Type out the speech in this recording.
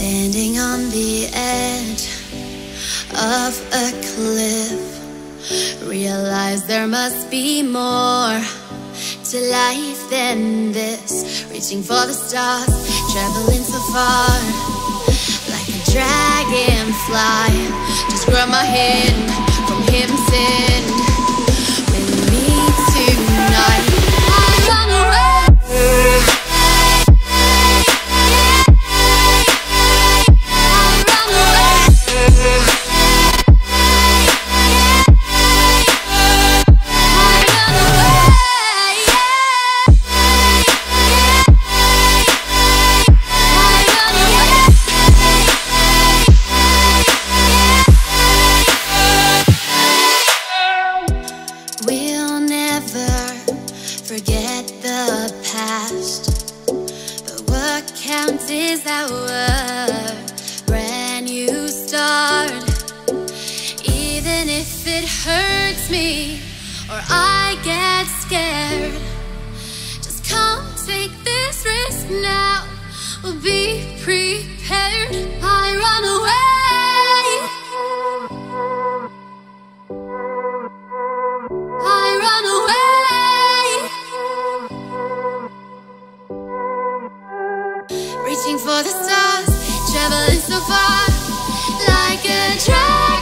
Standing on the edge of a cliff, realize there must be more to life than this. Reaching for the stars, traveling so far, like a dragonfly. Just grab my hand from heaven's end. With me tonight, I run away. We'll never forget the past, but what counts is our brand new start. Even if it hurts me or I get scared, just come take this risk now. We'll be prepared. I run away. Reaching for the stars, traveling so far, like a dragon.